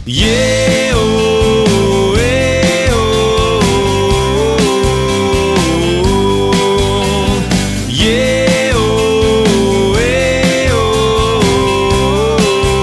Yeah, oh, eh, oh, yeah, oh, eh, oh.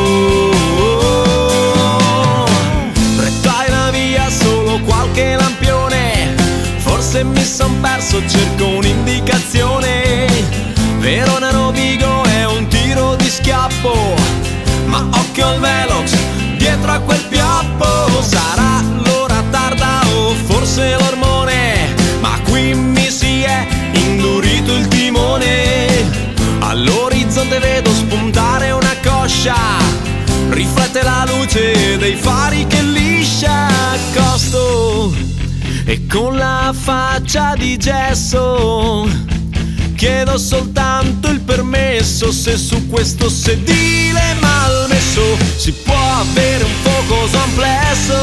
Retta la via solo qualche lampione, forse mi son perso, cerco un'indicazione. Verona Rovigo è un tiro di schiaffo, ma occhio al Velox dietro a quel pioppo. Sarà l'ora tarda o forse l'ormone, ma qui mi si è indurito il timone. All'orizzonte vedo spuntare una coscia, riflette la luce dei fari che liscia. Accosto e con la faccia di gesso chiedo soltanto il permesso, se su questo sedile malmesso si può avere un focoso amplesso.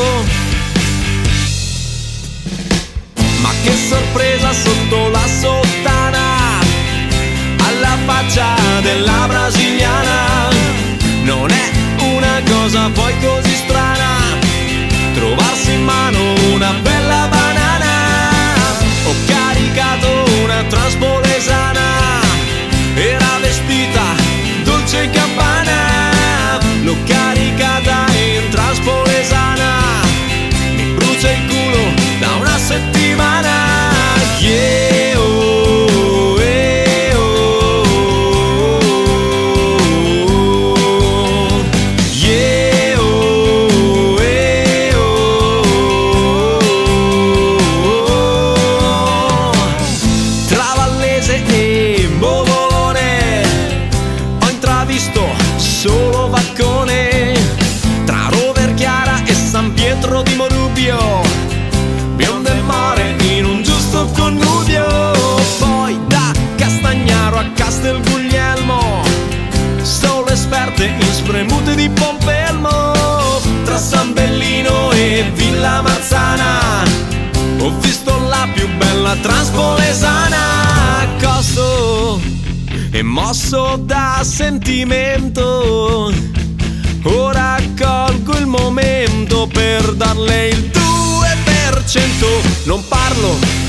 Ma che sorpresa sotto la sottana, alla faccia della brasiliana. Non è una cosa poi così strana trovarsi in mano una bella banana. Ho caricato una transpolesana, era vestita dolce in campana. L'ho caricata in transpolesana, mi brucia il culo da una settimana. Yeah, oh, eh, oh, yeah, oh, eh, oh. Tra Vallese e Bovolone ho intravisto solo Vaccone, tra Roverchiara e San Pietro di Morubio, biondo e mare in un giusto connubio. Poi da Castagnaro a Castel Guglielmo, solo esperte in spremute di Pompelmo. Tra San Bellino e Villa Marzana ho visto la più bella transpolesana. Accosto e mosso da sentimento, ora colgo il momento per darle il 2%. Non parlo